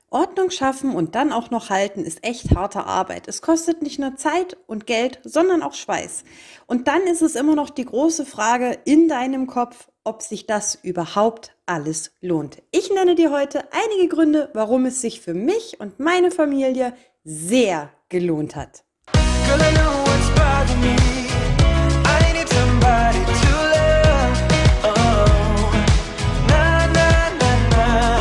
Ordnung schaffen und dann auch noch halten ist echt harte Arbeit. Es kostet nicht nur Zeit und Geld, sondern auch Schweiß. Und dann ist es immer noch die große Frage in deinem Kopf, ob sich das überhaupt alles lohnt. Ich nenne dir heute einige Gründe, warum es sich für mich und meine Familie sehr gelohnt hat. Girl, I know what's bothering me. I need somebody to love. Oh, na, na, na, na.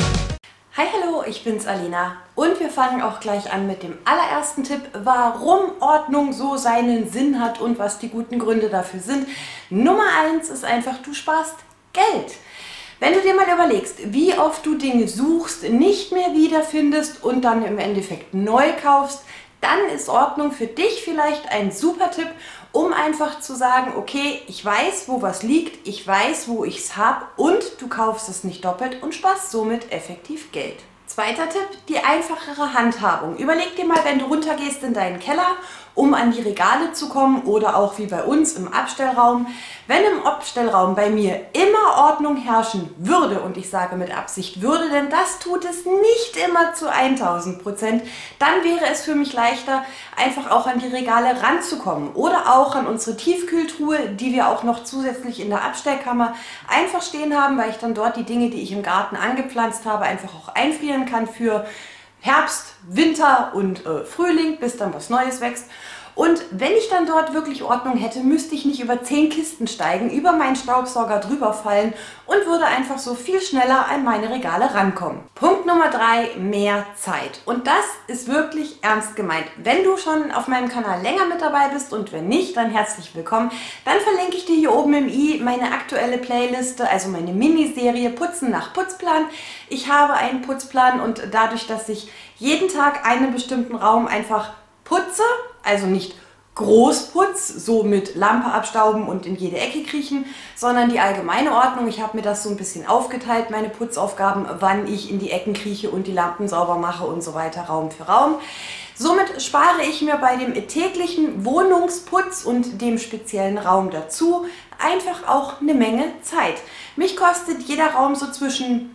Hi, hallo, ich bin's Alina und wir fangen auch gleich an mit dem allerersten Tipp, warum Ordnung so seinen Sinn hat und was die guten Gründe dafür sind. Nummer 1 ist einfach, du sparst Geld. Wenn du dir mal überlegst, wie oft du Dinge suchst, nicht mehr wiederfindest und dann im Endeffekt neu kaufst, dann ist Ordnung für dich vielleicht ein super Tipp, um einfach zu sagen, okay, ich weiß, wo was liegt, ich weiß, wo ich es habe und du kaufst es nicht doppelt und sparst somit effektiv Geld. Zweiter Tipp, die einfachere Handhabung. Überleg dir mal, wenn du runtergehst in deinen Keller, um an die Regale zu kommen oder auch wie bei uns im Abstellraum. Wenn im Abstellraum bei mir immer Ordnung herrschen würde, und ich sage mit Absicht würde, denn das tut es nicht immer zu 1000%, dann wäre es für mich leichter, einfach auch an die Regale ranzukommen oder auch an unsere Tiefkühltruhe, die wir auch noch zusätzlich in der Abstellkammer einfach stehen haben, weil ich dann dort die Dinge, die ich im Garten angepflanzt habe, einfach auch einfrieren kann für Herbst, Winter und Frühling, bis dann was Neues wächst. Und wenn ich dann dort wirklich Ordnung hätte, müsste ich nicht über 10 Kisten steigen, über meinen Staubsauger drüber fallen und würde einfach so viel schneller an meine Regale rankommen. Punkt Nummer 3, mehr Zeit. Und das ist wirklich ernst gemeint. Wenn du schon auf meinem Kanal länger mit dabei bist und wenn nicht, dann herzlich willkommen. Dann verlinke ich dir hier oben im i meine aktuelle Playliste, also meine Miniserie Putzen nach Putzplan. Ich habe einen Putzplan und dadurch, dass ich jeden Tag einen bestimmten Raum einfach putze, also nicht Großputz, so mit Lampe abstauben und in jede Ecke kriechen, sondern die allgemeine Ordnung. Ich habe mir das so ein bisschen aufgeteilt, meine Putzaufgaben, wann ich in die Ecken krieche und die Lampen sauber mache und so weiter, Raum für Raum. Somit spare ich mir bei dem täglichen Wohnungsputz und dem speziellen Raum dazu einfach auch eine Menge Zeit. Mich kostet jeder Raum so zwischen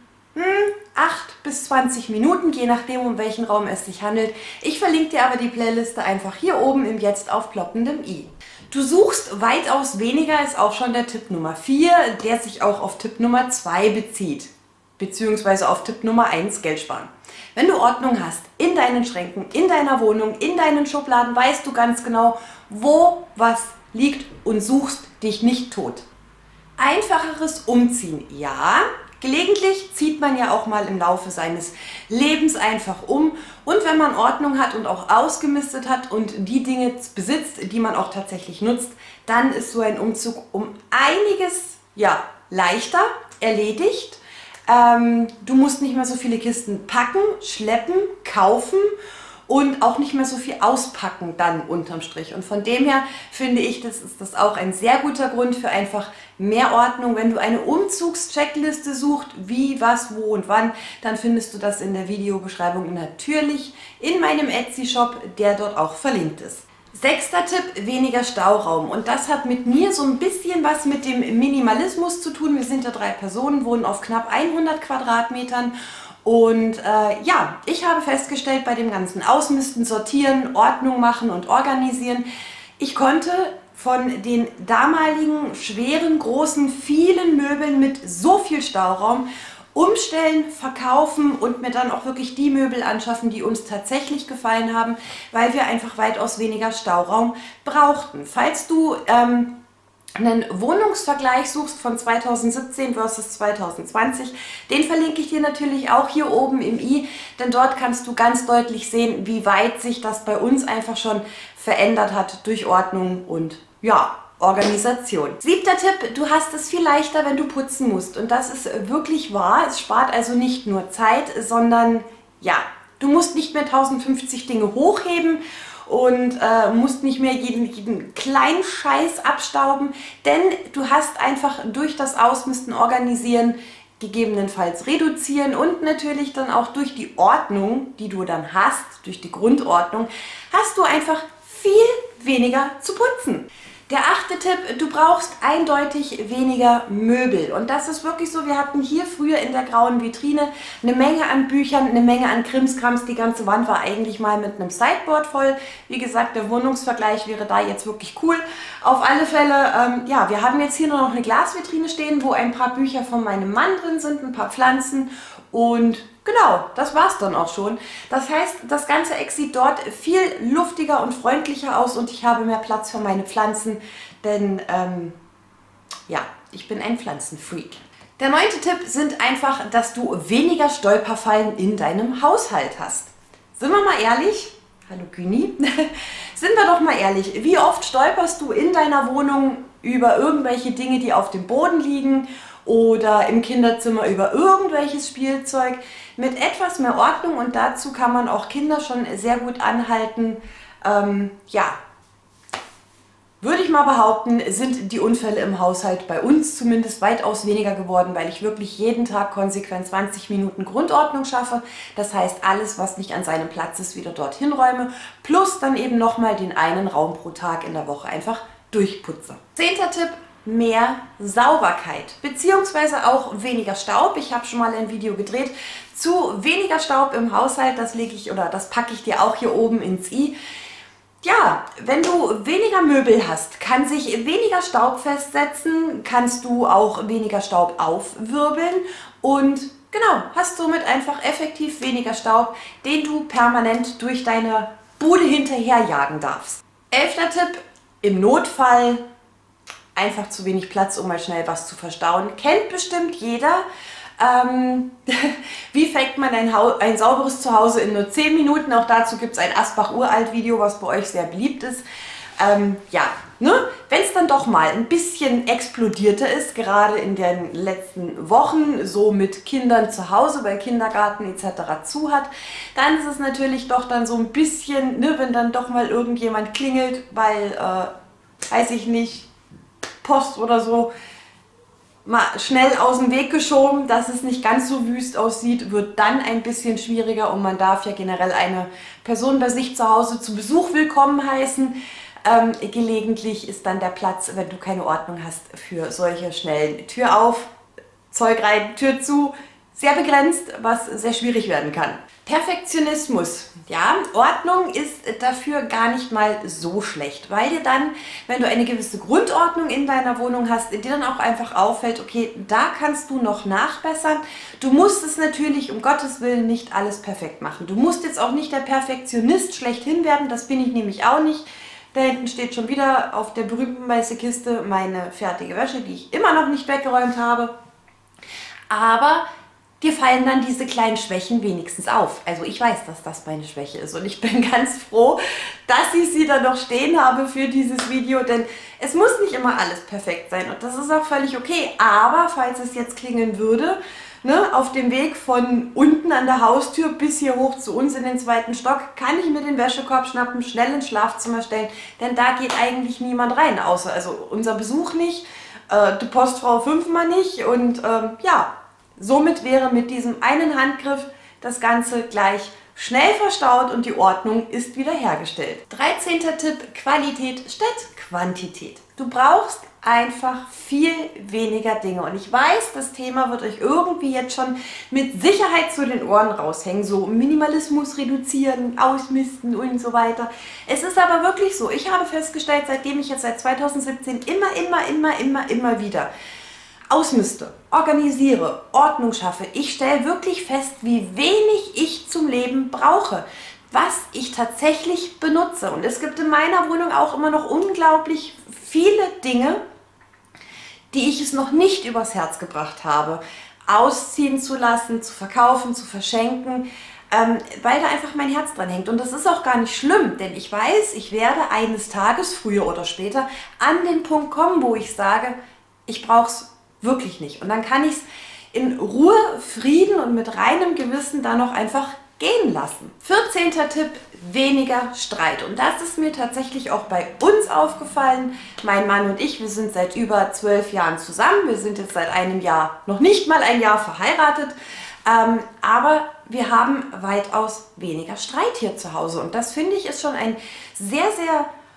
8 bis 20 Minuten, je nachdem, um welchen Raum es sich handelt. Ich verlinke dir aber die Playliste einfach hier oben im jetzt aufploppenden i. Du suchst weitaus weniger, ist auch schon der Tipp Nummer 4, der sich auch auf Tipp Nummer 2 bezieht, beziehungsweise auf Tipp Nummer 1, Geld sparen. Wenn du Ordnung hast in deinen Schränken, in deiner Wohnung, in deinen Schubladen, weißt du ganz genau, wo was liegt und suchst dich nicht tot. Einfacheres Umziehen, ja. Gelegentlich zieht man ja auch mal im Laufe seines Lebens einfach um und wenn man Ordnung hat und auch ausgemistet hat und die Dinge besitzt, die man auch tatsächlich nutzt, dann ist so ein Umzug um einiges leichter erledigt. Du musst nicht mehr so viele Kisten packen, schleppen, kaufen und auch nicht mehr so viel auspacken dann unterm Strich. Und von dem her finde ich, das ist auch ein sehr guter Grund für einfach mehr Ordnung. Wenn du eine Umzugscheckliste suchst, wie, was, wo und wann, dann findest du das in der Videobeschreibung natürlich in meinem Etsy-Shop, der dort auch verlinkt ist. Sechster Tipp, weniger Stauraum. Und das hat mit mir so ein bisschen was mit dem Minimalismus zu tun. Wir sind ja 3 Personen, wohnen auf knapp 100 Quadratmetern. Und ich habe festgestellt, bei dem ganzen Ausmisten, Sortieren, Ordnung machen und organisieren, ich konnte von den damaligen schweren, großen, vielen Möbeln mit so viel Stauraum umstellen, verkaufen und mir dann auch wirklich die Möbel anschaffen, die uns tatsächlich gefallen haben, weil wir einfach weitaus weniger Stauraum brauchten. Falls du einen Wohnungsvergleich suchst von 2017 versus 2020, den verlinke ich dir natürlich auch hier oben im i, denn dort kannst du ganz deutlich sehen, wie weit sich das bei uns einfach schon verändert hat durch Ordnung und Organisation. 7. Tipp, du hast es viel leichter, wenn du putzen musst und das ist wirklich wahr. Es spart also nicht nur Zeit, sondern du musst nicht mehr 1050 Dinge hochheben und musst nicht mehr jeden kleinen Scheiß abstauben, denn du hast einfach durch das Ausmisten, Organisieren, gegebenenfalls reduzieren und natürlich dann auch durch die Ordnung, die du dann hast, durch die Grundordnung, hast du einfach viel weniger zu putzen. Der 8. Tipp, du brauchst eindeutig weniger Möbel. Und das ist wirklich so, wir hatten hier früher in der grauen Vitrine eine Menge an Büchern, eine Menge an Krimskrams. Die ganze Wand war eigentlich mal mit einem Sideboard voll. Wie gesagt, der Wohnungsvergleich wäre da jetzt wirklich cool. Auf alle Fälle, ja, wir haben jetzt hier nur noch eine Glasvitrine stehen, wo ein paar Bücher von meinem Mann drin sind, ein paar Pflanzen und genau, das war's dann auch schon. Das heißt, das ganze Eck sieht dort viel luftiger und freundlicher aus und ich habe mehr Platz für meine Pflanzen, denn ja, ich bin ein Pflanzenfreak. Der 9. Tipp sind einfach, dass du weniger Stolperfallen in deinem Haushalt hast. Sind wir mal ehrlich? Hallo Güni. Sind wir doch mal ehrlich, wie oft stolperst du in deiner Wohnung über irgendwelche Dinge, die auf dem Boden liegen oder im Kinderzimmer über irgendwelches Spielzeug? Mit etwas mehr Ordnung und dazu kann man auch Kinder schon sehr gut anhalten. Ja, würde ich mal behaupten, sind die Unfälle im Haushalt bei uns zumindest weitaus weniger geworden, weil ich wirklich jeden Tag konsequent 20 Minuten Grundordnung schaffe. Das heißt, alles, was nicht an seinem Platz ist, wieder dorthin räume, plus dann eben nochmal den einen Raum pro Tag in der Woche einfach durchputze. 10. Tipp. Mehr Sauberkeit, beziehungsweise auch weniger Staub. Ich habe schon mal ein Video gedreht zu weniger Staub im Haushalt. Das lege ich oder das packe ich dir auch hier oben ins i. Ja, wenn du weniger Möbel hast, kann sich weniger Staub festsetzen, kannst du auch weniger Staub aufwirbeln und genau, hast somit einfach effektiv weniger Staub, den du permanent durch deine Bude hinterherjagen darfst. 11. Tipp, im Notfall einfach zu wenig Platz, um mal schnell was zu verstauen. Kennt bestimmt jeder. Wie fängt man ein sauberes Zuhause in nur 10 Minuten? Auch dazu gibt es ein Asbach-Uralt-Video, was bei euch sehr beliebt ist. Ja, ne? Wenn es dann doch mal ein bisschen explodierter ist, gerade in den letzten Wochen, so mit Kindern zu Hause, weil Kindergarten etc. zu hat, dann ist es natürlich doch dann so ein bisschen, ne, wenn dann doch mal irgendjemand klingelt, weil, weiß ich nicht, Post oder so, mal schnell aus dem Weg geschoben, dass es nicht ganz so wüst aussieht, wird dann ein bisschen schwieriger und man darf ja generell eine Person bei sich zu Hause zu Besuch willkommen heißen. Gelegentlich ist dann der Platz, wenn du keine Ordnung hast, für solche schnellen Tür auf, Zeug rein, Tür zu, sehr begrenzt, was sehr schwierig werden kann. Perfektionismus, ja, Ordnung ist dafür gar nicht mal so schlecht, weil dir dann, wenn du eine gewisse Grundordnung in deiner Wohnung hast, dir dann auch einfach auffällt, okay, da kannst du noch nachbessern. Du musst es natürlich um Gottes Willen nicht alles perfekt machen. Du musst jetzt auch nicht der Perfektionist schlechthin werden, das bin ich nämlich auch nicht. Da hinten steht schon wieder auf der berühmten weißen Kiste meine fertige Wäsche, die ich immer noch nicht weggeräumt habe. Aber dir fallen dann diese kleinen Schwächen wenigstens auf. Also ich weiß, dass das meine Schwäche ist und ich bin ganz froh, dass ich sie da noch stehen habe für dieses Video, denn es muss nicht immer alles perfekt sein und das ist auch völlig okay. Aber falls es jetzt klingeln würde, ne, auf dem Weg von unten an der Haustür bis hier hoch zu uns in den 2. Stock, kann ich mir den Wäschekorb schnappen, schnell ins Schlafzimmer stellen, denn da geht eigentlich niemand rein, außer also unser Besuch nicht, die Postfrau 5-mal nicht und ja, somit wäre mit diesem einen Handgriff das Ganze gleich schnell verstaut und die Ordnung ist wiederhergestellt. 13. Tipp, Qualität statt Quantität. Du brauchst einfach viel weniger Dinge und ich weiß, das Thema wird euch irgendwie jetzt schon mit Sicherheit zu den Ohren raushängen, so Minimalismus reduzieren, ausmisten und so weiter. Es ist aber wirklich so, ich habe festgestellt, seitdem ich jetzt seit 2017 immer wieder ausmiste, organisiere, Ordnung schaffe. Ich stelle wirklich fest, wie wenig ich zum Leben brauche, was ich tatsächlich benutze. Und es gibt in meiner Wohnung auch immer noch unglaublich viele Dinge, die ich es noch nicht übers Herz gebracht habe, ausziehen zu lassen, zu verkaufen, zu verschenken, weil da einfach mein Herz dran hängt. Und das ist auch gar nicht schlimm, denn ich weiß, ich werde eines Tages, früher oder später, an den Punkt kommen, wo ich sage, ich brauche es wirklich nicht. Und dann kann ich es in Ruhe, Frieden und mit reinem Gewissen da noch einfach gehen lassen. 14. Tipp, weniger Streit. Und das ist mir tatsächlich auch bei uns aufgefallen. Mein Mann und ich, wir sind seit über 12 Jahren zusammen. Wir sind jetzt seit einem Jahr, noch nicht mal ein Jahr verheiratet. Aber wir haben weitaus weniger Streit hier zu Hause. Und das finde ich ist schon ein sehr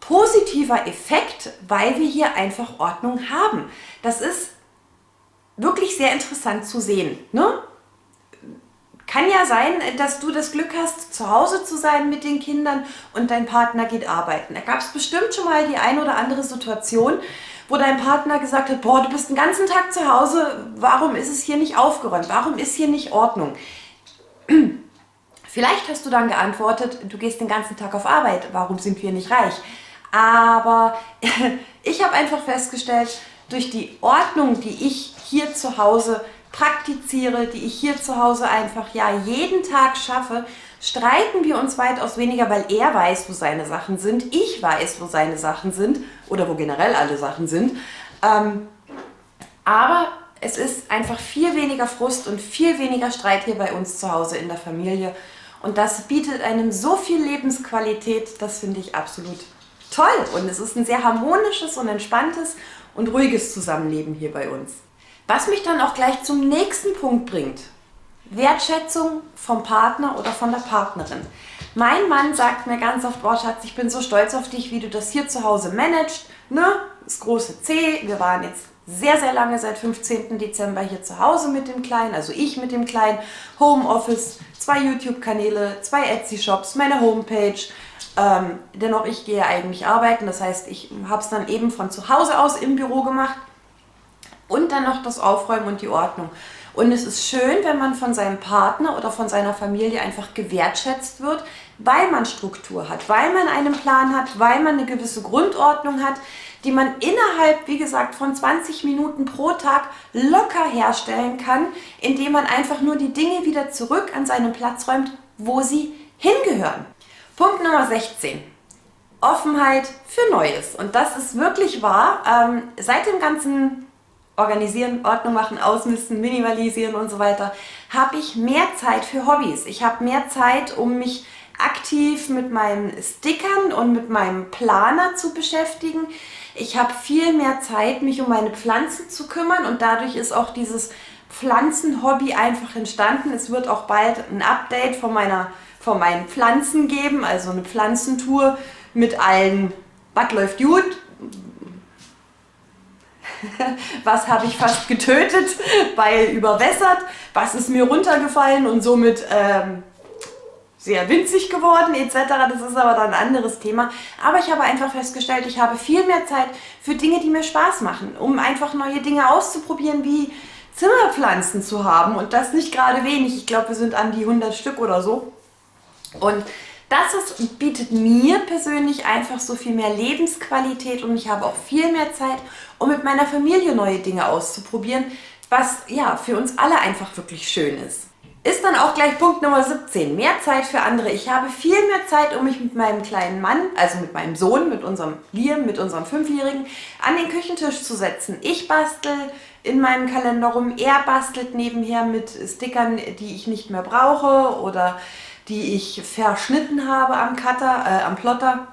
positiver Effekt, weil wir hier einfach Ordnung haben. Das ist wirklich sehr interessant zu sehen, ne? Kann ja sein, dass du das Glück hast, zu Hause zu sein mit den Kindern und dein Partner geht arbeiten. Da gab es bestimmt schon mal die ein oder andere Situation, wo dein Partner gesagt hat, boah, du bist den ganzen Tag zu Hause, warum ist es hier nicht aufgeräumt, warum ist hier nicht Ordnung? Vielleicht hast du dann geantwortet, du gehst den ganzen Tag auf Arbeit, warum sind wir nicht reich? Aber ich habe einfach festgestellt, durch die Ordnung, die ich hier zu Hause praktiziere, die ich hier zu Hause einfach ja jeden Tag schaffe, streiten wir uns weitaus weniger, weil er weiß, wo seine Sachen sind, ich weiß, wo seine Sachen sind oder wo generell alle Sachen sind. Aber es ist einfach viel weniger Frust und viel weniger Streit hier bei uns zu Hause in der Familie. Und das bietet einem so viel Lebensqualität, das finde ich absolut toll. Und es ist ein sehr harmonisches und entspanntes und ruhiges Zusammenleben hier bei uns. Was mich dann auch gleich zum nächsten Punkt bringt. Wertschätzung vom Partner oder von der Partnerin. Mein Mann sagt mir ganz oft, boah Schatz, ich bin so stolz auf dich, wie du das hier zu Hause managst. Ne? Das große C, wir waren jetzt sehr, sehr lange, seit 15. Dezember hier zu Hause mit dem Kleinen, also ich mit dem Kleinen, Homeoffice, 2 YouTube-Kanäle, 2 Etsy-Shops, meine Homepage. Dennoch, ich gehe eigentlich arbeiten, das heißt, ich habe es dann eben von zu Hause aus im Büro gemacht. Und dann noch das Aufräumen und die Ordnung. Und es ist schön, wenn man von seinem Partner oder von seiner Familie einfach gewertschätzt wird, weil man Struktur hat, weil man einen Plan hat, weil man eine gewisse Grundordnung hat, die man innerhalb, wie gesagt, von 20 Minuten pro Tag locker herstellen kann, indem man einfach nur die Dinge wieder zurück an seinen Platz räumt, wo sie hingehören. Punkt Nummer 16. Offenheit für Neues. Und das ist wirklich wahr. Seit dem ganzen Organisieren, Ordnung machen, ausmisten, minimalisieren und so weiter, habe ich mehr Zeit für Hobbys. Ich habe mehr Zeit, um mich aktiv mit meinen Stickern und mit meinem Planer zu beschäftigen. Ich habe viel mehr Zeit, mich um meine Pflanzen zu kümmern und dadurch ist auch dieses Pflanzenhobby einfach entstanden. Es wird auch bald ein Update von meinen Pflanzen geben, also eine Pflanzentour mit allen, was läuft gut, was habe ich fast getötet, weil überwässert, was ist mir runtergefallen und somit sehr winzig geworden etc. Das ist aber dann ein anderes Thema. Aber ich habe einfach festgestellt, ich habe viel mehr Zeit für Dinge, die mir Spaß machen, um einfach neue Dinge auszuprobieren, wie Zimmerpflanzen zu haben und das nicht gerade wenig. Ich glaube, wir sind an die 100 Stück oder so. Und das bietet mir persönlich einfach so viel mehr Lebensqualität und ich habe auch viel mehr Zeit, um mit meiner Familie neue Dinge auszuprobieren, was ja für uns alle einfach wirklich schön ist. Ist dann auch gleich Punkt Nummer 17, mehr Zeit für andere. Ich habe viel mehr Zeit, um mich mit meinem kleinen Mann, also mit meinem Sohn, mit unserem Liam, mit unserem 5-Jährigen, an den Küchentisch zu setzen. Ich bastel in meinem Kalender rum, er bastelt nebenher mit Stickern, die ich nicht mehr brauche oder die ich verschnitten habe am am Plotter.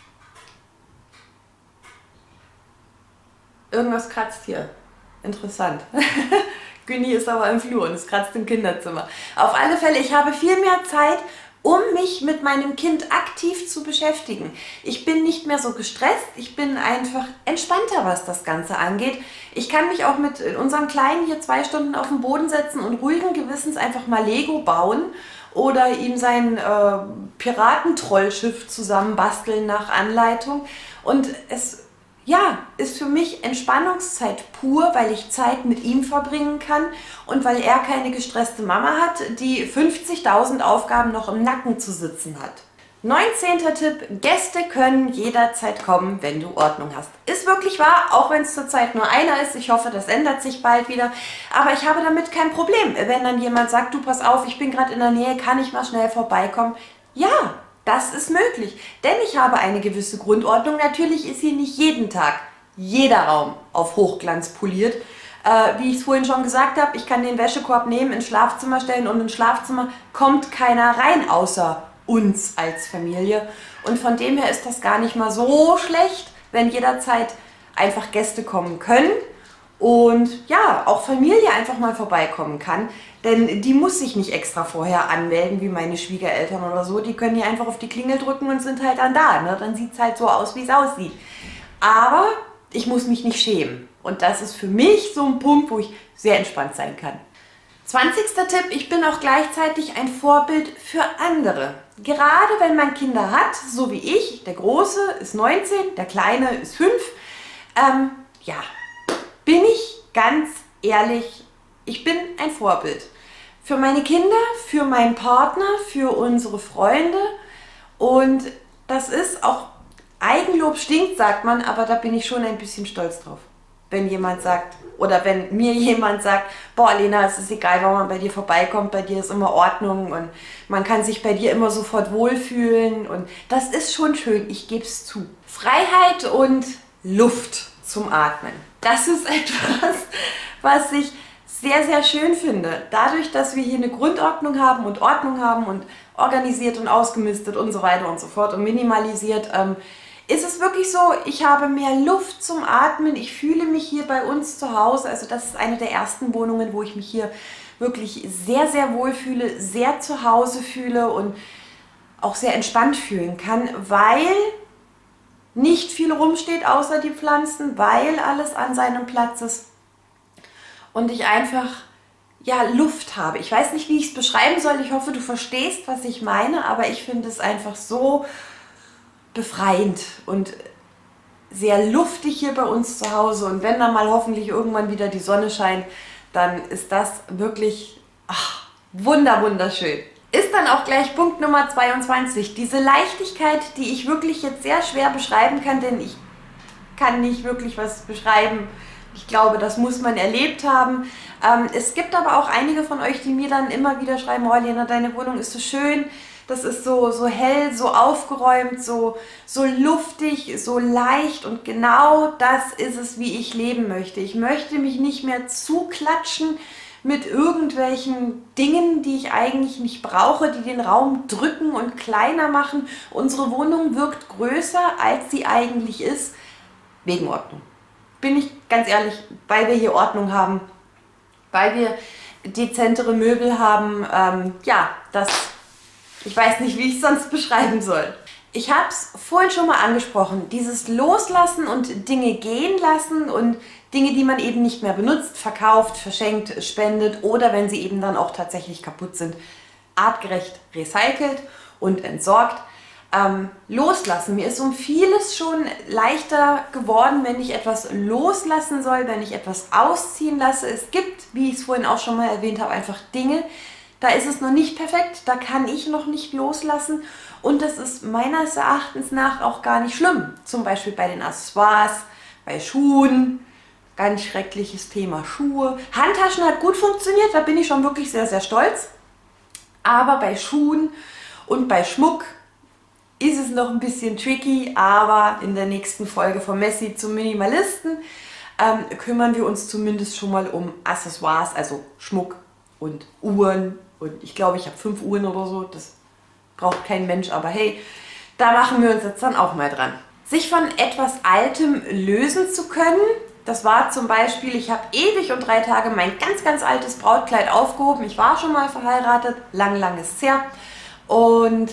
Irgendwas kratzt hier. Interessant. Günni ist aber im Flur und es kratzt im Kinderzimmer. Auf alle Fälle, ich habe viel mehr Zeit, um mich mit meinem Kind aktiv zu beschäftigen. Ich bin nicht mehr so gestresst, ich bin einfach entspannter, was das Ganze angeht. Ich kann mich auch mit unserem Kleinen hier 2 Stunden auf den Boden setzen und ruhigen Gewissens einfach mal Lego bauen oder ihm sein Piratentrollschiff zusammenbasteln nach Anleitung. Und es ist für mich Entspannungszeit pur, weil ich Zeit mit ihm verbringen kann und weil er keine gestresste Mama hat, die 50.000 Aufgaben noch im Nacken zu sitzen hat. 19. Tipp, Gäste können jederzeit kommen, wenn du Ordnung hast. Ist wirklich wahr, auch wenn es zurzeit nur einer ist. Ich hoffe, das ändert sich bald wieder. Aber ich habe damit kein Problem, wenn dann jemand sagt, du pass auf, ich bin gerade in der Nähe, kann ich mal schnell vorbeikommen? Ja, das ist möglich, denn ich habe eine gewisse Grundordnung. Natürlich ist hier nicht jeden Tag jeder Raum auf Hochglanz poliert. Wie ich es vorhin schon gesagt habe, ich kann den Wäschekorb nehmen, ins Schlafzimmer stellen und ins Schlafzimmer kommt keiner rein, außer uns als Familie. Und von dem her ist das gar nicht mal so schlecht, wenn jederzeit einfach Gäste kommen können. und ja, auch Familie einfach mal vorbeikommen kann, denn die muss sich nicht extra vorher anmelden, wie meine Schwiegereltern oder so, die können hier einfach auf die Klingel drücken und sind halt dann da, ne? Dann sieht es halt so aus, wie es aussieht. Aber ich muss mich nicht schämen und das ist für mich so ein Punkt, wo ich sehr entspannt sein kann. 20. Tipp, ich bin auch gleichzeitig ein Vorbild für andere. Gerade wenn man Kinder hat, so wie ich, der Große ist 19, der Kleine ist 5, ja, bin ich ganz ehrlich, ich bin ein Vorbild. Für meine Kinder, für meinen Partner, für unsere Freunde und das ist auch, Eigenlob stinkt, sagt man, aber da bin ich schon ein bisschen stolz drauf. Wenn jemand sagt, oder wenn mir jemand sagt, boah Lena, es ist egal, wann man bei dir vorbeikommt, bei dir ist immer Ordnung und man kann sich bei dir immer sofort wohlfühlen und das ist schon schön, ich gebe es zu. Freiheit und Luft zum Atmen. Das ist etwas, was ich sehr, sehr schön finde. Dadurch, dass wir hier eine Grundordnung haben und Ordnung haben und organisiert und ausgemistet und so weiter und so fort und minimalisiert, ist es wirklich so, ich habe mehr Luft zum Atmen, ich fühle mich hier bei uns zu Hause, also das ist eine der ersten Wohnungen, wo ich mich hier wirklich sehr, sehr wohl fühle, sehr zu Hause fühle und auch sehr entspannt fühlen kann, weil nicht viel rumsteht außer die Pflanzen, weil alles an seinem Platz ist und ich einfach ja, Luft habe. Ich weiß nicht, wie ich es beschreiben soll, ich hoffe, du verstehst, was ich meine, aber ich finde es einfach so befreiend und sehr luftig hier bei uns zu Hause und wenn dann mal hoffentlich irgendwann wieder die Sonne scheint, dann ist das wirklich wunderschön. Ist dann auch gleich Punkt Nummer 22, diese Leichtigkeit, die ich wirklich jetzt sehr schwer beschreiben kann, denn ich kann nicht wirklich was beschreiben. Ich glaube, das muss man erlebt haben. Es gibt aber auch einige von euch, die mir dann immer wieder schreiben, oh Lena, deine Wohnung ist so schön, das ist so hell, so aufgeräumt, so luftig, so leicht und genau das ist es, wie ich leben möchte. Ich möchte mich nicht mehr zuklatschen mit irgendwelchen Dingen, die ich eigentlich nicht brauche, die den Raum drücken und kleiner machen. Unsere Wohnung wirkt größer, als sie eigentlich ist, wegen Ordnung. Bin ich ganz ehrlich, weil wir hier Ordnung haben, weil wir dezentere Möbel haben, ja, ich weiß nicht, wie ich es sonst beschreiben soll. Ich habe es vorhin schon mal angesprochen, dieses Loslassen und Dinge gehen lassen und Dinge, die man eben nicht mehr benutzt, verkauft, verschenkt, spendet oder wenn sie eben dann auch tatsächlich kaputt sind, artgerecht recycelt und entsorgt. Loslassen. Mir ist um vieles schon leichter geworden, wenn ich etwas loslassen soll, wenn ich etwas ausziehen lasse. Es gibt, wie ich es vorhin auch schon mal erwähnt habe, einfach Dinge, da ist es noch nicht perfekt, da kann ich noch nicht loslassen und das ist meines Erachtens nach auch gar nicht schlimm. Zum Beispiel bei den Accessoires, bei Schuhen, ganz schreckliches Thema Schuhe. Handtaschen hat gut funktioniert, da bin ich schon wirklich sehr, sehr stolz. Aber bei Schuhen und bei Schmuck ist es noch ein bisschen tricky, aber in der nächsten Folge von Messi zum Minimalisten kümmern wir uns zumindest schon mal um Accessoires, also Schmuck und Uhren. Und ich glaube, ich habe 5 Uhren oder so, das braucht kein Mensch, aber hey, da machen wir uns jetzt dann auch mal dran. Sich von etwas Altem lösen zu können, das war zum Beispiel, ich habe ewig und 3 Tage mein ganz, ganz altes Brautkleid aufgehoben. Ich war schon mal verheiratet, lang ist es her. Und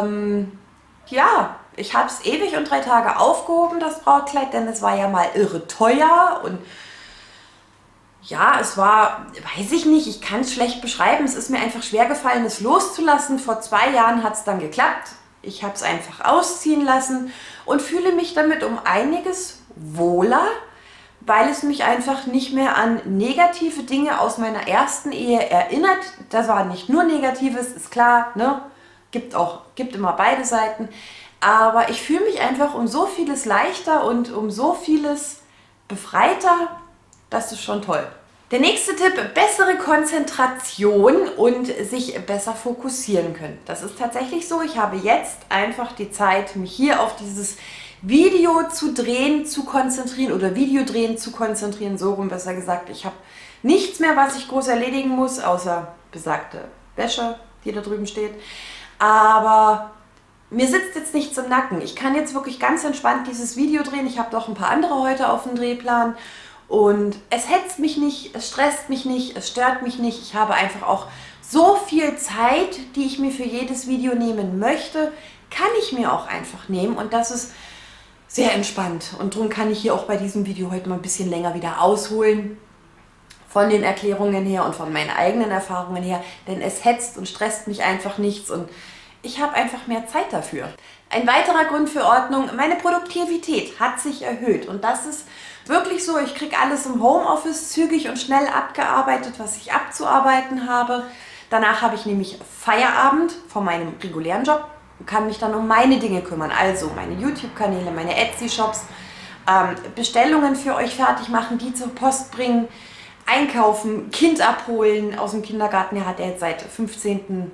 ja, ich habe es ewig und 3 Tage aufgehoben, das Brautkleid, denn es war ja mal irre teuer und ja, es war, weiß ich nicht, ich kann es schlecht beschreiben, es ist mir einfach schwer gefallen, es loszulassen. Vor 2 Jahren hat es dann geklappt, ich habe es einfach ausziehen lassen und fühle mich damit um einiges wohler, weil es mich einfach nicht mehr an negative Dinge aus meiner ersten Ehe erinnert. Das war nicht nur Negatives, ist klar, ne? Gibt immer beide Seiten, aber ich fühle mich einfach um so vieles leichter und um so vieles befreiter, das ist schon toll. Der nächste Tipp, bessere Konzentration und sich besser fokussieren können. Das ist tatsächlich so, ich habe jetzt einfach die Zeit, mich hier auf dieses Video zu drehen, zu konzentrieren oder Videodrehen zu konzentrieren, so rum besser gesagt. Ich habe nichts mehr, was ich groß erledigen muss, außer besagte Wäsche, die da drüben steht. Aber mir sitzt jetzt nichts im Nacken. Ich kann jetzt wirklich ganz entspannt dieses Video drehen. Ich habe noch ein paar andere heute auf dem Drehplan. Und es hetzt mich nicht, es stresst mich nicht, es stört mich nicht. Ich habe einfach auch so viel Zeit, die ich mir für jedes Video nehmen möchte, kann ich mir auch einfach nehmen. Und das ist sehr entspannt. Und darum kann ich hier auch bei diesem Video heute mal ein bisschen länger wieder ausholen. Von den Erklärungen her und von meinen eigenen Erfahrungen her. Denn es hetzt und stresst mich einfach nichts. Und ich habe einfach mehr Zeit dafür. Ein weiterer Grund für Ordnung, meine Produktivität hat sich erhöht. Und das ist wirklich so, ich kriege alles im Homeoffice zügig und schnell abgearbeitet, was ich abzuarbeiten habe. Danach habe ich nämlich Feierabend von meinem regulären Job und kann mich dann um meine Dinge kümmern. Also meine YouTube-Kanäle, meine Etsy-Shops, Bestellungen für euch fertig machen, die zur Post bringen, einkaufen, Kind abholen aus dem Kindergarten. Er hat jetzt seit 15.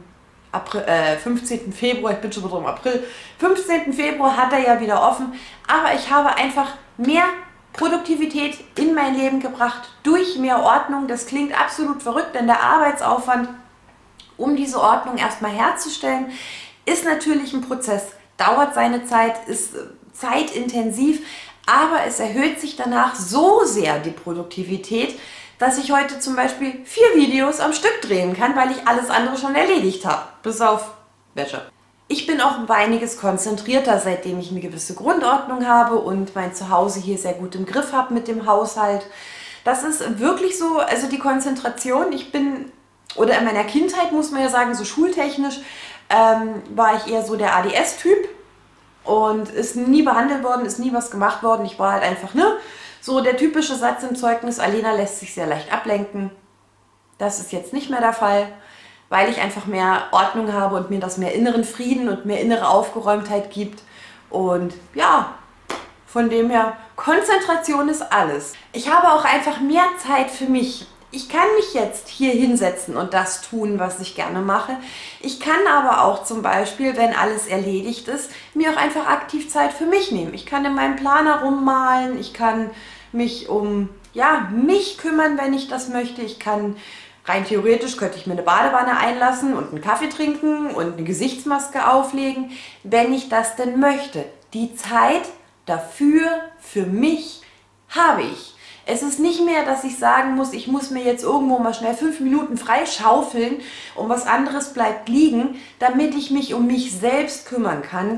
Februar, ich bin schon wieder im April, 15. Februar hat er ja wieder offen. Aber ich habe einfach mehr Produktivität in mein Leben gebracht durch mehr Ordnung. Das klingt absolut verrückt, denn der Arbeitsaufwand, um diese Ordnung erstmal herzustellen, ist natürlich ein Prozess, dauert seine Zeit, ist zeitintensiv, aber es erhöht sich danach so sehr die Produktivität, dass ich heute zum Beispiel 4 Videos am Stück drehen kann, weil ich alles andere schon erledigt habe, bis auf Wäsche. Ich bin auch um einiges konzentrierter, seitdem ich eine gewisse Grundordnung habe und mein Zuhause hier sehr gut im Griff habe mit dem Haushalt. Das ist wirklich so, also die Konzentration, oder in meiner Kindheit muss man ja sagen, so schultechnisch, war ich eher so der ADS-Typ und ist nie behandelt worden, ist nie was gemacht worden. Ich war halt einfach, so der typische Satz im Zeugnis, Alena lässt sich sehr leicht ablenken. Das ist jetzt nicht mehr der Fall, weil ich einfach mehr Ordnung habe und mir das mehr inneren Frieden und mehr innere Aufgeräumtheit gibt. Und ja, von dem her, Konzentration ist alles. Ich habe auch einfach mehr Zeit für mich. Ich kann mich jetzt hier hinsetzen und das tun, was ich gerne mache. Ich kann aber auch zum Beispiel, wenn alles erledigt ist, mir auch einfach aktiv Zeit für mich nehmen. Ich kann in meinem Planer rummalen, ich kann mich um mich kümmern, wenn ich das möchte. Ich kann, rein theoretisch könnte ich mir eine Badewanne einlassen und einen Kaffee trinken und eine Gesichtsmaske auflegen, wenn ich das denn möchte. Die Zeit dafür, für mich, habe ich. Es ist nicht mehr, dass ich sagen muss, ich muss mir jetzt irgendwo mal schnell 5 Minuten freischaufeln und was anderes bleibt liegen, damit ich mich um mich selbst kümmern kann,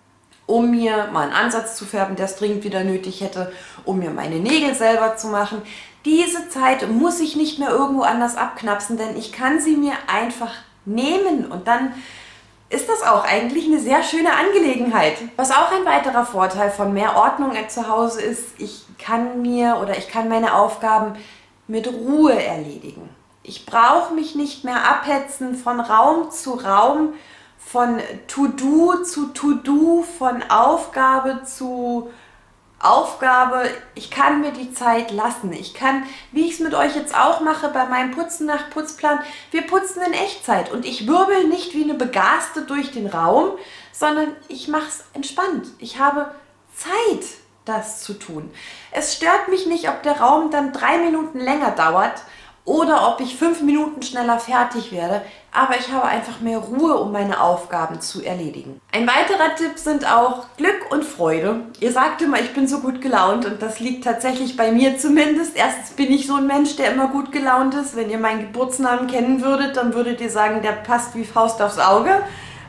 um mir mal einen Ansatz zu färben, der es dringend wieder nötig hätte, um mir meine Nägel selber zu machen. Diese Zeit muss ich nicht mehr irgendwo anders abknapsen, denn ich kann sie mir einfach nehmen und dann ist das auch eigentlich eine sehr schöne Angelegenheit. Was auch ein weiterer Vorteil von mehr Ordnung zu Hause ist, ich kann meine Aufgaben mit Ruhe erledigen. Ich brauche mich nicht mehr abhetzen von Raum zu Raum, von To-Do zu To-Do, von Aufgabe zu Aufgabe. Ich kann mir die Zeit lassen. Ich kann, wie ich es mit euch jetzt auch mache, bei meinem Putzen nach Putzplan, wir putzen in Echtzeit und ich wirbel nicht wie eine Begaste durch den Raum, sondern ich mache es entspannt. Ich habe Zeit, das zu tun. Es stört mich nicht, ob der Raum dann 3 Minuten länger dauert oder ob ich 5 Minuten schneller fertig werde, aber ich habe einfach mehr Ruhe, um meine Aufgaben zu erledigen. Ein weiterer Tipp sind auch Glück und Freude. Ihr sagt immer, ich bin so gut gelaunt und das liegt tatsächlich bei mir zumindest. Erstens bin ich so ein Mensch, der immer gut gelaunt ist. Wenn ihr meinen Geburtsnamen kennen würdet, dann würdet ihr sagen, der passt wie Faust aufs Auge,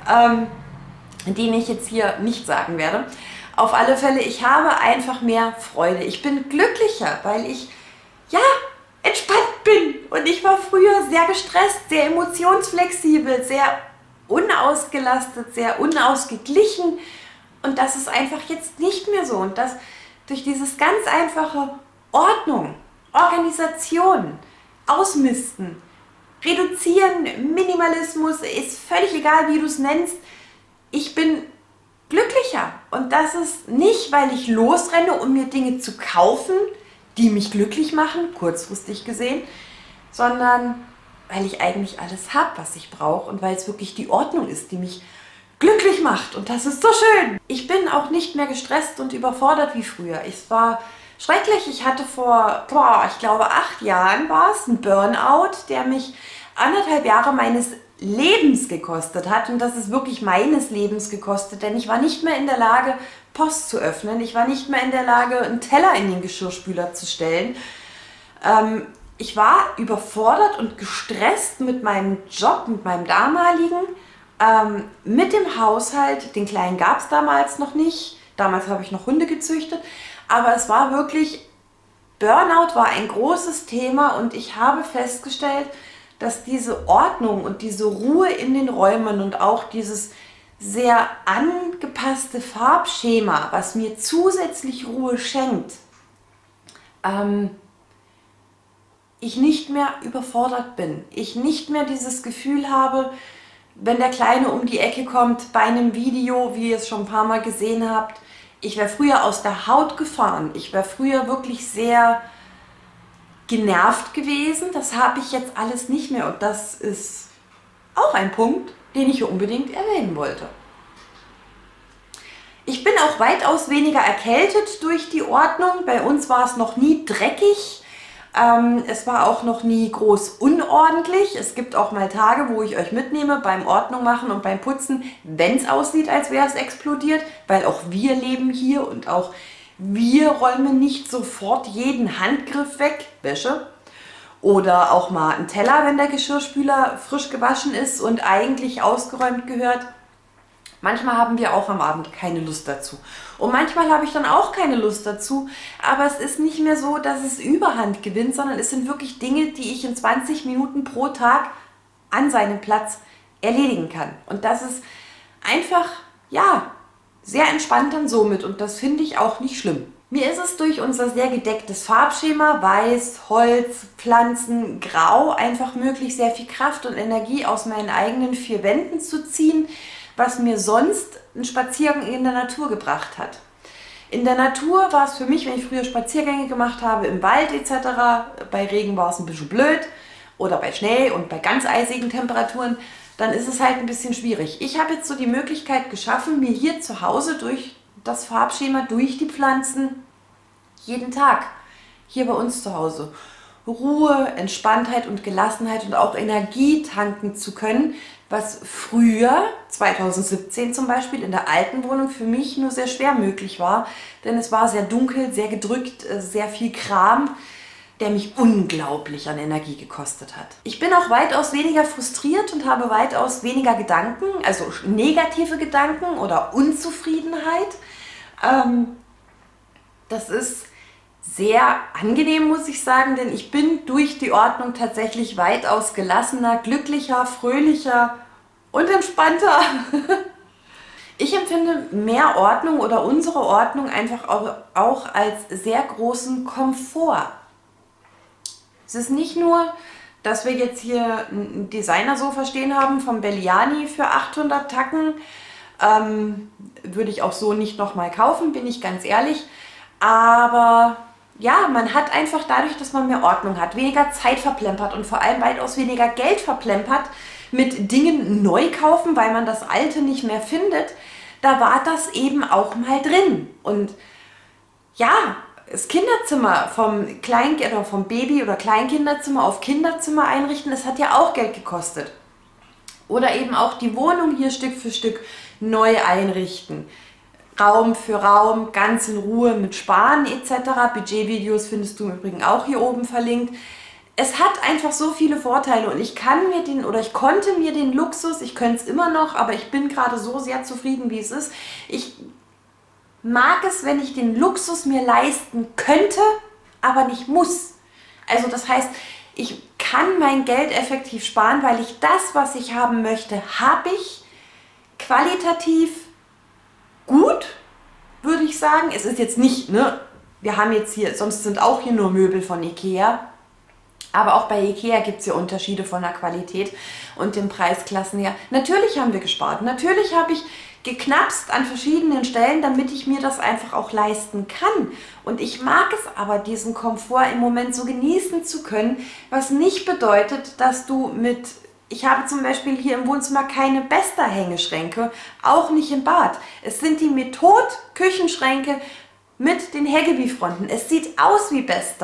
den ich jetzt hier nicht sagen werde. Auf alle Fälle, ich habe einfach mehr Freude. Ich bin glücklicher, weil ich, entspannt bin. Und ich war früher sehr gestresst, sehr emotionsflexibel, sehr unausgelastet, sehr unausgeglichen. Und das ist einfach jetzt nicht mehr so. Und das durch dieses ganz einfache Ordnung, Organisation, Ausmisten, Reduzieren, Minimalismus, ist völlig egal, wie du es nennst. Ich bin glücklicher. Und das ist nicht, weil ich losrenne, um mir Dinge zu kaufen, die mich glücklich machen, kurzfristig gesehen, sondern weil ich eigentlich alles habe, was ich brauche und weil es wirklich die Ordnung ist, die mich glücklich macht. Und das ist so schön. Ich bin auch nicht mehr gestresst und überfordert wie früher. Es war schrecklich. Ich hatte vor, ich glaube 8 Jahren war es, einen Burnout, der mich 1,5 Jahre meines Lebens gekostet hat, und das ist wirklich meines Lebens gekostet, denn ich war nicht mehr in der Lage, Post zu öffnen, ich war nicht mehr in der Lage, einen Teller in den Geschirrspüler zu stellen. Ich war überfordert und gestresst mit meinem Job, mit meinem damaligen, mit dem Haushalt. Den Kleinen gab es damals noch nicht, damals habe ich noch Hunde gezüchtet, aber es war wirklich, Burnout war ein großes Thema, und ich habe festgestellt, dass diese Ordnung und diese Ruhe in den Räumen und auch dieses sehr angepasste Farbschema, was mir zusätzlich Ruhe schenkt, ich nicht mehr überfordert bin. Ich nicht mehr dieses Gefühl habe, wenn der Kleine um die Ecke kommt bei einem Video, wie ihr es schon ein paar Mal gesehen habt. Ich wäre früher aus der Haut gefahren. Ich wäre früher wirklich sehr genervt gewesen. Das habe ich jetzt alles nicht mehr, und das ist auch ein Punkt, den ich hier unbedingt erwähnen wollte. Ich bin auch weitaus weniger erkältet durch die Ordnung. Bei uns war es noch nie dreckig. Es war auch noch nie groß unordentlich. Es gibt auch mal Tage, wo ich euch mitnehme beim Ordnung machen und beim Putzen, wenn es aussieht, als wäre es explodiert, weil auch wir leben hier und auch wir räumen nicht sofort jeden Handgriff weg, Wäsche. Oder auch mal einen Teller, wenn der Geschirrspüler frisch gewaschen ist und eigentlich ausgeräumt gehört. Manchmal haben wir auch am Abend keine Lust dazu. Und manchmal habe ich dann auch keine Lust dazu. Aber es ist nicht mehr so, dass es Überhand gewinnt, sondern es sind wirklich Dinge, die ich in 20 Minuten pro Tag an seinem Platz erledigen kann. Und das ist einfach, ja, sehr entspannt dann somit. Und das finde ich auch nicht schlimm. Mir ist es durch unser sehr gedecktes Farbschema, Weiß, Holz, Pflanzen, Grau, einfach möglich, sehr viel Kraft und Energie aus meinen eigenen vier Wänden zu ziehen, was mir sonst ein Spaziergang in der Natur gebracht hat. In der Natur war es für mich, wenn ich früher Spaziergänge gemacht habe, im Wald etc., bei Regen war es ein bisschen blöd, oder bei Schnee und bei ganz eisigen Temperaturen, dann ist es halt ein bisschen schwierig. Ich habe jetzt so die Möglichkeit geschaffen, mir hier zu Hause durch das Farbschema, durch die Pflanzen, jeden Tag hier bei uns zu Hause Ruhe, Entspanntheit und Gelassenheit und auch Energie tanken zu können, was früher, 2017 zum Beispiel, in der alten Wohnung für mich nur sehr schwer möglich war, denn es war sehr dunkel, sehr gedrückt, sehr viel Kram, der mich unglaublich an Energie gekostet hat. Ich bin auch weitaus weniger frustriert und habe weitaus weniger Gedanken, also negative Gedanken oder Unzufriedenheit. Das ist sehr angenehm, muss ich sagen, denn ich bin durch die Ordnung tatsächlich weitaus gelassener, glücklicher, fröhlicher und entspannter. Ich empfinde mehr Ordnung oder unsere Ordnung einfach auch als sehr großen Komfort. Es ist nicht nur, dass wir jetzt hier ein Designersofa stehen haben vom Belliani für 800 Tacken. Würde ich auch so nicht nochmal kaufen, bin ich ganz ehrlich. Aber ja, man hat einfach dadurch, dass man mehr Ordnung hat, weniger Zeit verplempert und vor allem weitaus weniger Geld verplempert mit Dingen neu kaufen, weil man das Alte nicht mehr findet. Da war das eben auch mal drin. Und ja, das Kinderzimmer vom Baby- oder Kleinkinderzimmer auf Kinderzimmer einrichten, das hat ja auch Geld gekostet. Oder eben auch die Wohnung hier Stück für Stück neu einrichten. Raum für Raum, ganz in Ruhe mit Sparen etc. Budgetvideos findest du im Übrigen auch hier oben verlinkt. Es hat einfach so viele Vorteile, und ich konnte mir den Luxus, ich könnte es immer noch, aber ich bin gerade so sehr zufrieden, wie es ist. Ich mag es, wenn ich den Luxus mir leisten könnte, aber nicht muss. Also das heißt, ich kann mein Geld effektiv sparen, weil ich das, was ich haben möchte, habe ich qualitativ gut, würde ich sagen. Es ist jetzt nicht, ne, wir haben jetzt hier, sonst sind auch hier nur Möbel von Ikea. Aber auch bei Ikea gibt es ja Unterschiede von der Qualität und den Preisklassen her. Natürlich haben wir gespart. Natürlich habe ich geknapst an verschiedenen Stellen, damit ich mir das einfach auch leisten kann. Und ich mag es aber, diesen Komfort im Moment so genießen zu können, was nicht bedeutet, dass du ich habe zum Beispiel hier im Wohnzimmer keine Besta-Hängeschränke, auch nicht im Bad. Es sind die Method-Küchenschränke mit den Heggebi-Fronten. Es sieht aus wie Besta,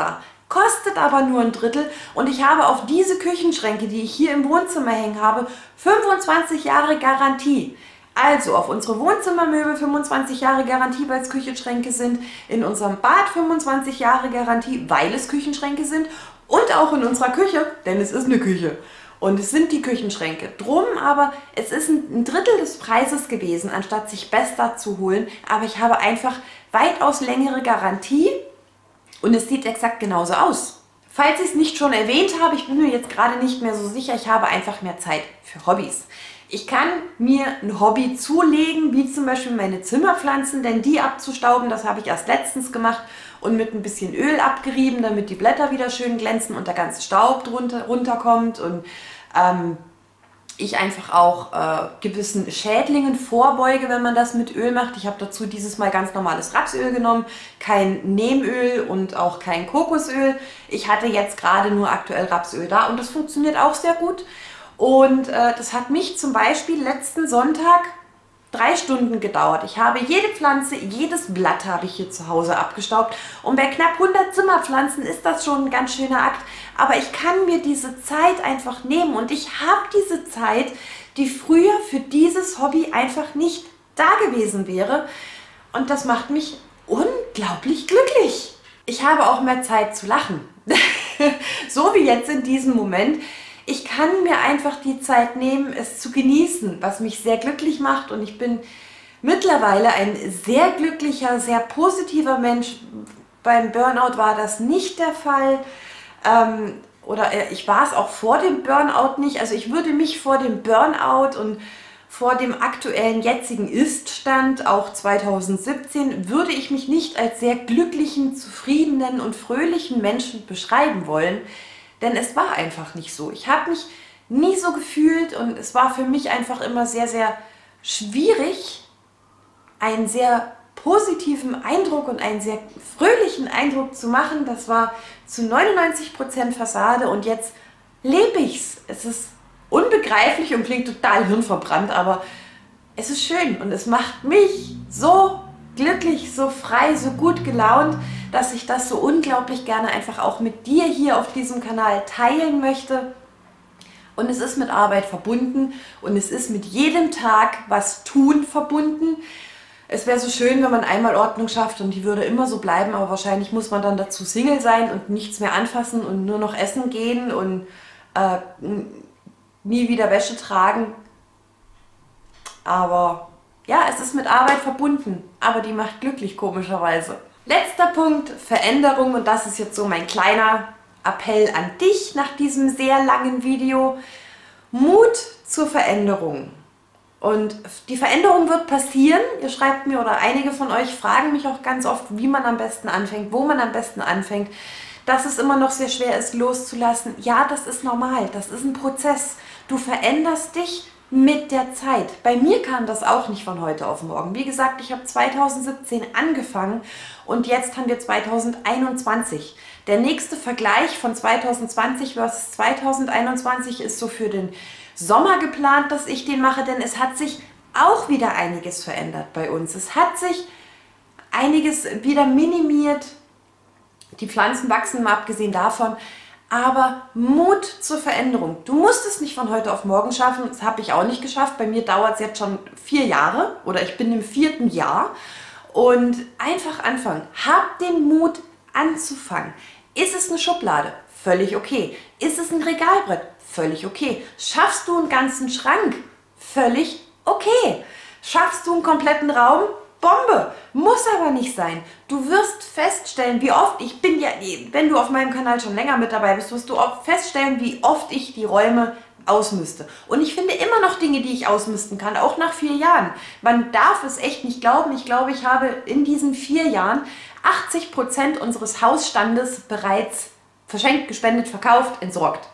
kostet aber nur ein Drittel und ich habe auf diese Küchenschränke, die ich hier im Wohnzimmer hängen habe, 25 Jahre Garantie. Also auf unsere Wohnzimmermöbel 25 Jahre Garantie, weil es Küchenschränke sind, in unserem Bad 25 Jahre Garantie, weil es Küchenschränke sind und auch in unserer Küche, denn es ist eine Küche. Und es sind die Küchenschränke. Drum aber, es ist ein Drittel des Preises gewesen, anstatt sich Besta zu holen. Aber ich habe einfach weitaus längere Garantie und es sieht exakt genauso aus. Falls ich es nicht schon erwähnt habe, ich bin mir jetzt gerade nicht mehr so sicher, ich habe einfach mehr Zeit für Hobbys. Ich kann mir ein Hobby zulegen, wie zum Beispiel meine Zimmerpflanzen, denn die abzustauben, das habe ich erst letztens gemacht und mit ein bisschen Öl abgerieben, damit die Blätter wieder schön glänzen und der ganze Staub runterkommt und ich einfach auch gewissen Schädlingen vorbeuge, wenn man das mit Öl macht. Ich habe dazu dieses Mal ganz normales Rapsöl genommen, kein Neemöl und auch kein Kokosöl. Ich hatte jetzt gerade nur aktuell Rapsöl da und das funktioniert auch sehr gut. Und das hat mich zum Beispiel letzten Sonntag 3 Stunden gedauert. Ich habe jede Pflanze, jedes Blatt habe ich hier zu Hause abgestaubt. Und bei knapp 100 Zimmerpflanzen ist das schon ein ganz schöner Akt. Aber ich kann mir diese Zeit einfach nehmen. Und ich habe diese Zeit, die früher für dieses Hobby einfach nicht da gewesen wäre. Und das macht mich unglaublich glücklich. Ich habe auch mehr Zeit zu lachen. So wie jetzt in diesem Moment. Ich kann mir einfach die Zeit nehmen, es zu genießen, was mich sehr glücklich macht. Und ich bin mittlerweile ein sehr glücklicher, sehr positiver Mensch. Beim Burnout war das nicht der Fall. Ich war es auch vor dem Burnout nicht. Also ich würde mich vor dem Burnout und vor dem aktuellen jetzigen Ist-Stand, auch 2017, würde ich mich nicht als sehr glücklichen, zufriedenen und fröhlichen Menschen beschreiben wollen. Denn es war einfach nicht so. Ich habe mich nie so gefühlt und es war für mich einfach immer sehr, sehr schwierig, einen sehr positiven Eindruck und einen sehr fröhlichen Eindruck zu machen. Das war zu 99% Fassade und jetzt lebe ich's. Es ist unbegreiflich und klingt total hirnverbrannt, aber es ist schön und es macht mich so glücklich, so frei, so gut gelaunt, dass ich das so unglaublich gerne einfach auch mit dir hier auf diesem Kanal teilen möchte. Und es ist mit Arbeit verbunden und es ist mit jedem Tag was tun verbunden. Es wäre so schön, wenn man einmal Ordnung schafft und die würde immer so bleiben, aber wahrscheinlich muss man dann dazu Single sein und nichts mehr anfassen und nur noch essen gehen und nie wieder Wäsche tragen. Aber ja, es ist mit Arbeit verbunden, aber die macht glücklich, komischerweise. Letzter Punkt, Veränderung, und das ist jetzt so mein kleiner Appell an dich nach diesem sehr langen Video. Mut zur Veränderung. Und die Veränderung wird passieren. Ihr schreibt mir oder einige von euch fragen mich auch ganz oft, wie man am besten anfängt, wo man am besten anfängt. Dass es immer noch sehr schwer ist, loszulassen. Ja, das ist normal, das ist ein Prozess. Du veränderst dich mit der Zeit. Bei mir kam das auch nicht von heute auf morgen. Wie gesagt, ich habe 2017 angefangen und jetzt haben wir 2021. Der nächste Vergleich von 2020 versus 2021 ist so für den Sommer geplant, dass ich den mache, denn es hat sich auch wieder einiges verändert bei uns. Es hat sich einiges wieder minimiert. Die Pflanzen wachsen, mal abgesehen davon. Aber Mut zur Veränderung. Du musst es nicht von heute auf morgen schaffen. Das habe ich auch nicht geschafft. Bei mir dauert es jetzt schon 4 Jahre oder ich bin im 4. Jahr. Und einfach anfangen. Hab den Mut anzufangen. Ist es eine Schublade? Völlig okay. Ist es ein Regalbrett? Völlig okay. Schaffst du einen ganzen Schrank? Völlig okay. Schaffst du einen kompletten Raum? Bombe! Muss aber nicht sein. Du wirst feststellen, wie oft, wenn du auf meinem Kanal schon länger mit dabei bist, wirst du oft feststellen, wie oft ich die Räume ausmiste. Und ich finde immer noch Dinge, die ich ausmisten kann, auch nach 4 Jahren. Man darf es echt nicht glauben. Ich glaube, ich habe in diesen 4 Jahren 80% unseres Hausstandes bereits verschenkt, gespendet, verkauft, entsorgt.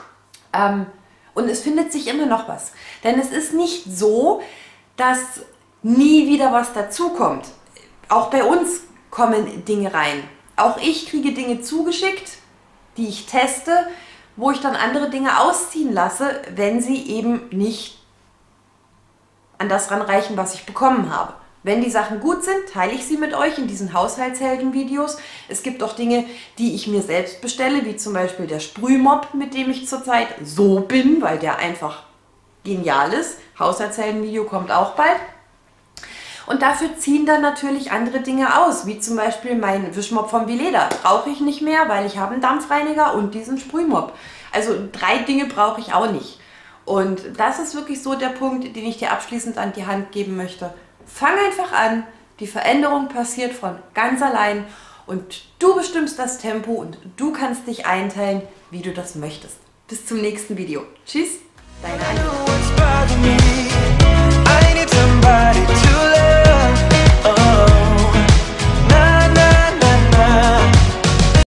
Und es findet sich immer noch was. Denn es ist nicht so, dass nie wieder was dazukommt. Auch bei uns kommen Dinge rein. Auch ich kriege Dinge zugeschickt, die ich teste, wo ich dann andere Dinge ausziehen lasse, wenn sie eben nicht an das ranreichen, was ich bekommen habe. Wenn die Sachen gut sind, teile ich sie mit euch in diesen Haushaltshelden-Videos. Es gibt auch Dinge, die ich mir selbst bestelle, wie zum Beispiel der Sprühmopp, mit dem ich zurzeit so bin, weil der einfach genial ist. Haushaltshelden-Video kommt auch bald. Und dafür ziehen dann natürlich andere Dinge aus, wie zum Beispiel mein Wischmopp von Veleda. Brauche ich nicht mehr, weil ich habe einen Dampfreiniger und diesen Sprühmopp. Also 3 Dinge brauche ich auch nicht. Und das ist wirklich so der Punkt, den ich dir abschließend an die Hand geben möchte. Fang einfach an, die Veränderung passiert von ganz allein und du bestimmst das Tempo und du kannst dich einteilen, wie du das möchtest. Bis zum nächsten Video. Tschüss, deine Anja.